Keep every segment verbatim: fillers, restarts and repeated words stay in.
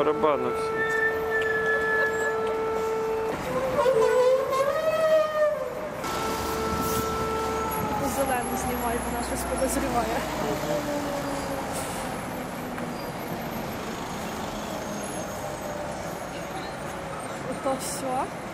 барабану всі. Зелений знімає, вона щось подозріває. Ото все.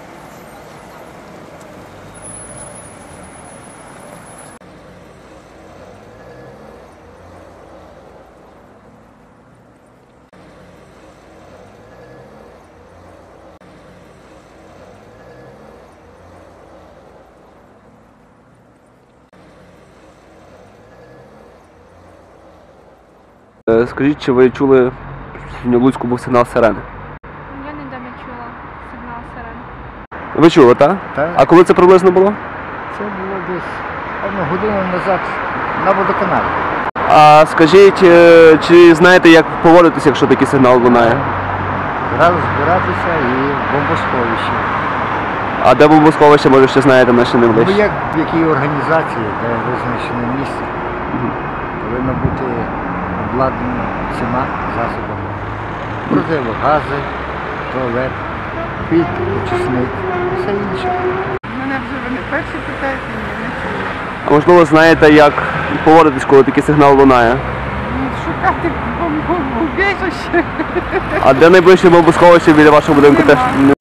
Скажіть, чи ви чули, що в Луцьку був сигнал сирени? Я ніде не чула сигнал сирен. Ви чули, так? Так. А коли це приблизно було? Це було десь одну годину назад на водоканалі. А скажіть, е, чи знаєте, як поводитися, якщо такий сигнал лунає? Треба збиратися і в бомбосховище. А де бомбосховище, може, ще знаєте, на ще не Ну, ближче? як в якій організації, де визначене місце, повинно бути обладнано всіма засобами. Противогази, туалет, під, очисник і все інше. Мене вже ви не перші питаєте, ні, не чую. А можливо, знаєте, як поводитись, коли такий сигнал лунає? Ну, шукати бомбу убіжище. А де найближче бомбосховище біля вашого будинку теж? Нема.